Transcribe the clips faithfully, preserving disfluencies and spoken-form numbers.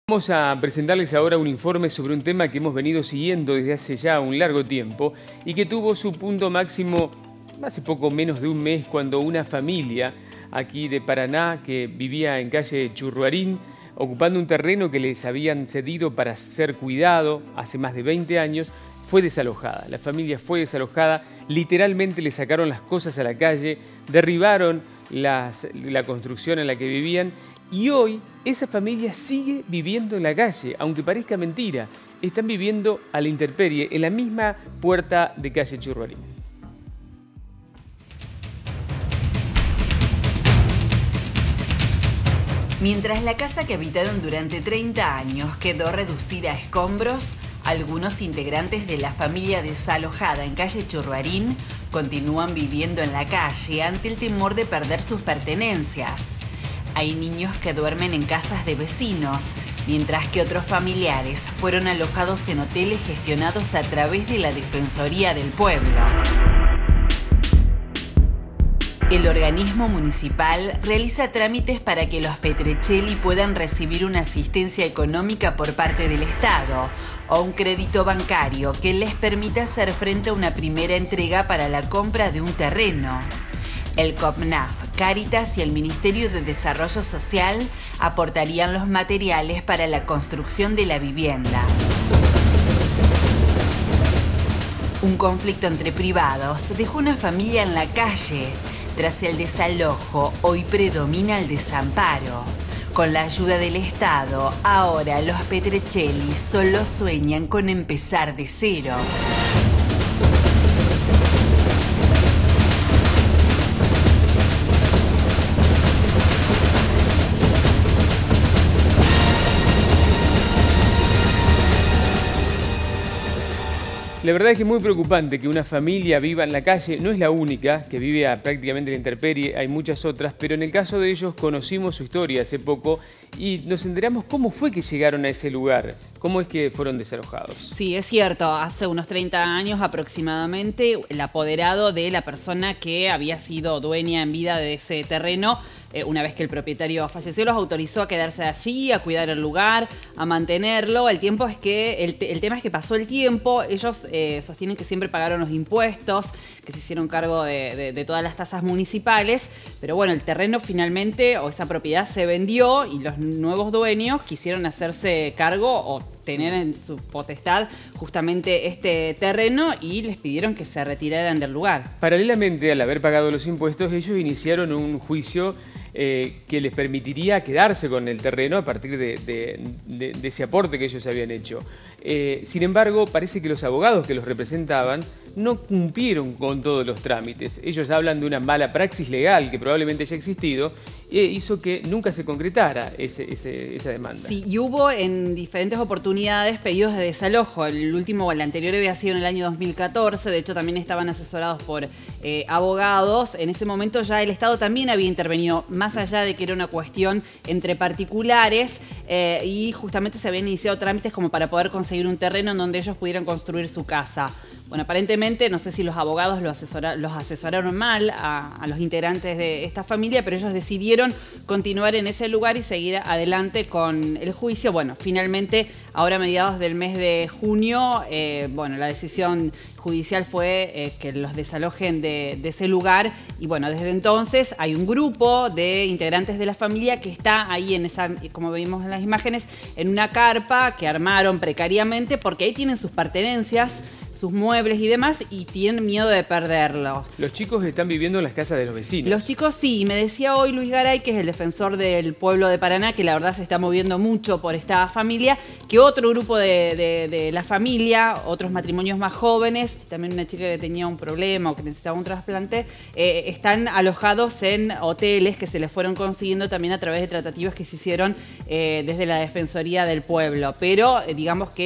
Vamos a presentarles ahora un informe sobre un tema que hemos venido siguiendo desde hace ya un largo tiempo y que tuvo su punto máximo hace poco menos de un mes cuando una familia aquí de Paraná que vivía en calle Churruarín, ocupando un terreno que les habían cedido para ser cuidado hace más de veinte años, fue desalojada. La familia fue desalojada, literalmente le sacaron las cosas a la calle, derribaron las, la construcción en la que vivían y hoy esa familia sigue viviendo en la calle, aunque parezca mentira. Están viviendo a la intemperie en la misma puerta de calle Churruarín. Mientras la casa que habitaron durante treinta años quedó reducida a escombros, algunos integrantes de la familia desalojada en calle Churruarín continúan viviendo en la calle ante el temor de perder sus pertenencias. Hay niños que duermen en casas de vecinos, mientras que otros familiares fueron alojados en hoteles gestionados a través de la Defensoría del Pueblo. El organismo municipal realiza trámites para que los Petrecheli puedan recibir una asistencia económica por parte del Estado o un crédito bancario que les permita hacer frente a una primera entrega para la compra de un terreno. El COPNAF, Cáritas y el Ministerio de Desarrollo Social aportarían los materiales para la construcción de la vivienda. Un conflicto entre privados dejó una familia en la calle. Tras el desalojo, hoy predomina el desamparo. Con la ayuda del Estado, ahora los Petrecheli solo sueñan con empezar de cero. La verdad es que es muy preocupante que una familia viva en la calle. No es la única que vive a prácticamente la intemperie, hay muchas otras, pero en el caso de ellos conocimos su historia hace poco y nos enteramos cómo fue que llegaron a ese lugar, cómo es que fueron desalojados. Sí, es cierto, hace unos treinta años aproximadamente, el apoderado de la persona que había sido dueña en vida de ese terreno, eh, una vez que el propietario falleció, los autorizó a quedarse allí, a cuidar el lugar, a mantenerlo. El tiempo es que, el, el tema es que pasó el tiempo, ellos eh, sostienen que siempre pagaron los impuestos, que se hicieron cargo de, de, de todas las tasas municipales, pero bueno, el terreno finalmente, o esa propiedad se vendió y los nuevos dueños quisieron hacerse cargo o tener en su potestad justamente este terreno y les pidieron que se retiraran del lugar. Paralelamente al haber pagado los impuestos, ellos iniciaron un juicio eh, que les permitiría quedarse con el terreno a partir de, de, de, de ese aporte que ellos habían hecho. Eh, sin embargo, parece que los abogados que los representaban no cumplieron con todos los trámites. Ellos hablan de una mala praxis legal que probablemente haya existido e hizo que nunca se concretara ese, ese, esa demanda. Sí, y hubo en diferentes oportunidades pedidos de desalojo. El último o el anterior había sido en el año dos mil catorce, de hecho también estaban asesorados por eh, abogados. En ese momento ya el Estado también había intervenido, más allá de que era una cuestión entre particulares eh, y justamente se habían iniciado trámites como para poder conseguir un terreno en donde ellos pudieran construir su casa. Bueno, aparentemente, no sé si los abogados lo asesora, los asesoraron mal a, a los integrantes de esta familia, pero ellos decidieron continuar en ese lugar y seguir adelante con el juicio. Bueno, finalmente, ahora a mediados del mes de junio, eh, bueno, la decisión judicial fue eh, que los desalojen de, de ese lugar y bueno, desde entonces hay un grupo de integrantes de la familia que está ahí en esa, como vimos en las imágenes, en una carpa que armaron precariamente porque ahí tienen sus pertenencias, sus muebles y demás, y tienen miedo de perderlos. Los chicos están viviendo en las casas de los vecinos. Los chicos sí, y me decía hoy Luis Garay, que es el defensor del pueblo de Paraná, que la verdad se está moviendo mucho por esta familia, que otro grupo de, de, de la familia, otros matrimonios más jóvenes, también una chica que tenía un problema o que necesitaba un trasplante, eh, están alojados en hoteles que se les fueron consiguiendo también a través de tratativas que se hicieron eh, desde la Defensoría del Pueblo. Pero eh, digamos que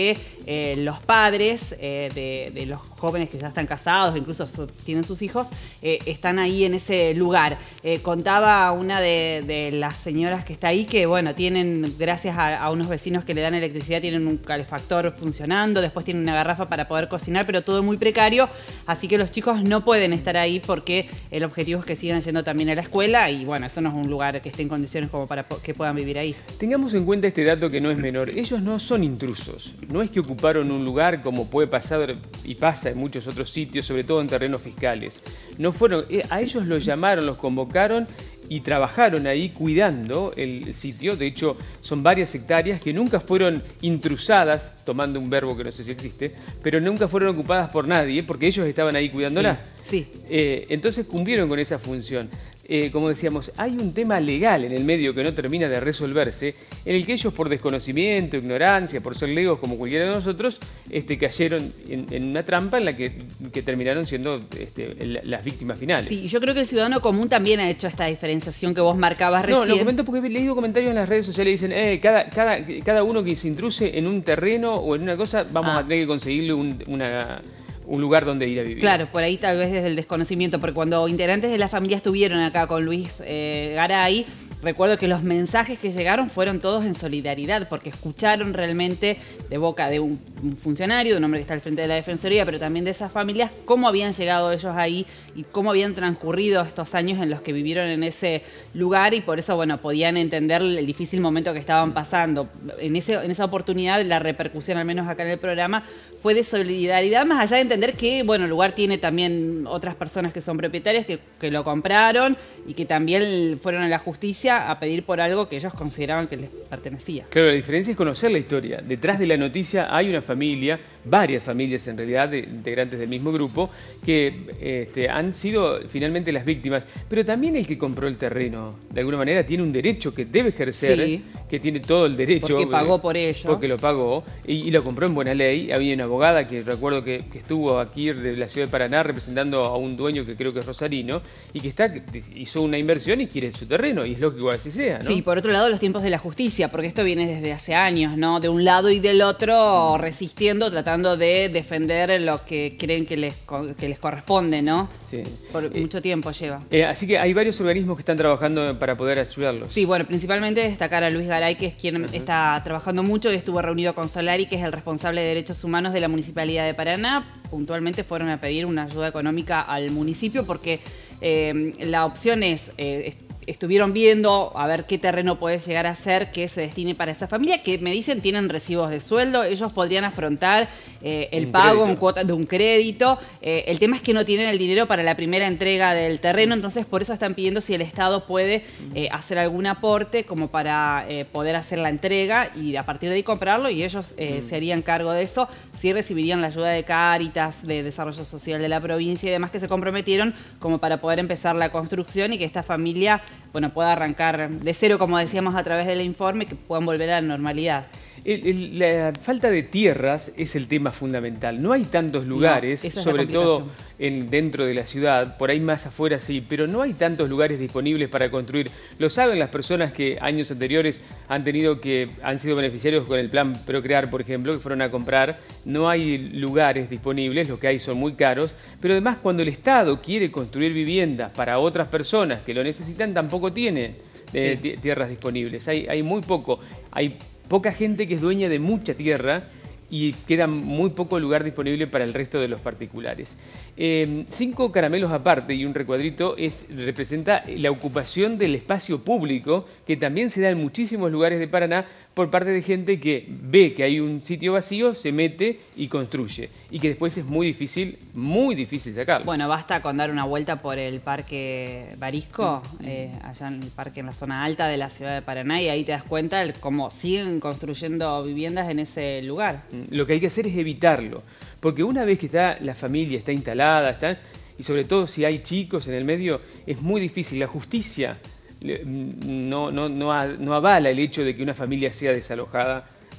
eh, los padres eh, de, de los jóvenes que ya están casados, incluso so, tienen sus hijos, eh, están ahí en ese lugar. Eh, contaba una de, de las señoras que está ahí que, bueno, tienen, gracias a, a unos vecinos que le dan electricidad, tienen un calefactor funcionando, después tienen una garrafa para poder cocinar, pero todo muy precario, así que los chicos no pueden estar ahí porque el objetivo es que sigan yendo también a la escuela y, bueno, eso no es un lugar que esté en condiciones como para que puedan vivir ahí. Tengamos en cuenta este dato que no es menor. Ellos no son intrusos. No es que ocuparon un lugar como puede pasar y pasa en muchos otros sitios, sobre todo en terrenos fiscales. No fueron, a ellos los llamaron, los convocaron y trabajaron ahí cuidando el sitio. De hecho, son varias hectáreas que nunca fueron intrusadas, tomando un verbo que no sé si existe, pero nunca fueron ocupadas por nadie porque ellos estaban ahí cuidándolas. Sí, sí. Eh, entonces cumplieron con esa función. Eh, como decíamos, hay un tema legal en el medio que no termina de resolverse, en el que ellos por desconocimiento, ignorancia, por ser legos como cualquiera de nosotros, este, cayeron en, en una trampa en la que, que terminaron siendo este, el, las víctimas finales. Sí, yo creo que el ciudadano común también ha hecho esta diferenciación que vos marcabas recién. No, lo comento porque he leído comentarios en las redes sociales que dicen, eh, cada, cada, cada uno que se intruse en un terreno o en una cosa, vamos ah. a tener que conseguirle un, una... un lugar donde ir a vivir. Claro, por ahí tal vez desde el desconocimiento, porque cuando integrantes de la familia estuvieron acá con Luis eh, Garay, recuerdo que los mensajes que llegaron fueron todos en solidaridad, porque escucharon realmente de boca de un, un funcionario, de un hombre que está al frente de la Defensoría, pero también de esas familias, cómo habían llegado ellos ahí y cómo habían transcurrido estos años en los que vivieron en ese lugar y por eso, bueno, podían entender el difícil momento que estaban pasando. En, ese, en esa oportunidad, la repercusión, al menos acá en el programa, fue de solidaridad, más allá de entender que, bueno, el lugar tiene también otras personas que son propietarias, que, que lo compraron y que también fueron a la justicia a pedir por algo que ellos consideraban que les pertenecía. Claro, la diferencia es conocer la historia. Detrás de la noticia hay una familia, varias familias en realidad, de integrantes del mismo grupo, que este, han sido finalmente las víctimas. Pero también el que compró el terreno, de alguna manera, tiene un derecho que debe ejercer, sí, que tiene todo el derecho. Porque pagó por ello. Porque lo pagó y, y lo compró en buena ley. Había una abogada que recuerdo que, que estuvo aquí de la ciudad de Paraná representando a un dueño que creo que es rosarino y que está, hizo una inversión y quiere su terreno, y es lógico que así sea, ¿no? Sí, por otro lado, los tiempos de la justicia, porque esto viene desde hace años, ¿no? De un lado y del otro, resistiendo, tratando de defender lo que creen que les, que les corresponde, ¿no? Sí. Por eh, mucho tiempo lleva. Eh, así que hay varios organismos que están trabajando para poder ayudarlos. Sí, bueno, principalmente destacar a Luis Garay, que es quien uh-huh. está trabajando mucho y estuvo reunido con Solari, que es el responsable de Derechos Humanos de la Municipalidad de Paraná. Puntualmente fueron a pedir una ayuda económica al municipio porque eh, la opción es... Eh, estuvieron viendo a ver qué terreno puede llegar a ser que se destine para esa familia, que me dicen tienen recibos de sueldo, ellos podrían afrontar eh, el un pago crédito. en cuota de un crédito. Eh, el tema es que no tienen el dinero para la primera entrega del terreno, entonces por eso están pidiendo si el Estado puede eh, hacer algún aporte como para eh, poder hacer la entrega y a partir de ahí comprarlo, y ellos eh, mm. se harían cargo de eso, sí recibirían la ayuda de Cáritas, de Desarrollo Social de la provincia y demás que se comprometieron como para poder empezar la construcción y que esta familia, bueno, pueda arrancar de cero, como decíamos a través del informe, que puedan volver a la normalidad. El, el, la falta de tierras es el tema fundamental. No hay tantos lugares, no, sobre todo en, dentro de la ciudad, por ahí más afuera sí, pero no hay tantos lugares disponibles para construir. Lo saben las personas que años anteriores han tenido que han sido beneficiarios con el plan Procrear, por ejemplo, que fueron a comprar. No hay lugares disponibles, los que hay son muy caros, pero además cuando el Estado quiere construir viviendas para otras personas que lo necesitan, tampoco tiene eh, sí. tierras disponibles. Hay, hay muy poco. Hay poca gente que es dueña de mucha tierra y queda muy poco lugar disponible para el resto de los particulares. Eh, cinco caramelos aparte y un recuadrito es, representa la ocupación del espacio público que también se da en muchísimos lugares de Paraná por parte de gente que ve que hay un sitio vacío, se mete y construye. Y que después es muy difícil, muy difícil sacarlo. Bueno, basta con dar una vuelta por el Parque Barisco, mm. eh, allá en el parque en la zona alta de la ciudad de Paraná, y ahí te das cuenta de cómo siguen construyendo viviendas en ese lugar. Lo que hay que hacer es evitarlo. Porque una vez que está la familia está instalada, está, y sobre todo si hay chicos en el medio, es muy difícil. La justicia no, no, no, no avala el hecho de que una familia sea desalojada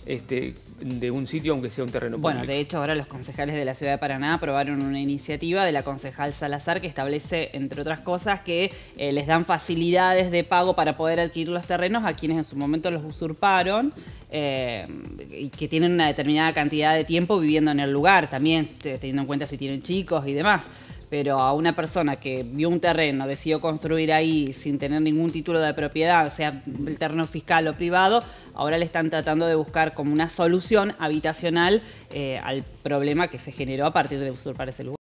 este, de un sitio, aunque sea un terreno público. Bueno, de hecho ahora los concejales de la Ciudad de Paraná aprobaron una iniciativa de la concejal Salazar que establece, entre otras cosas, que eh, les dan facilidades de pago para poder adquirir los terrenos a quienes en su momento los usurparon eh, y que tienen una determinada cantidad de tiempo viviendo en el lugar, también teniendo en cuenta si tienen chicos y demás. Pero a una persona que vio un terreno, decidió construir ahí sin tener ningún título de propiedad, sea el terreno fiscal o privado, ahora le están tratando de buscar como una solución habitacional eh, al problema que se generó a partir de usurpar ese lugar.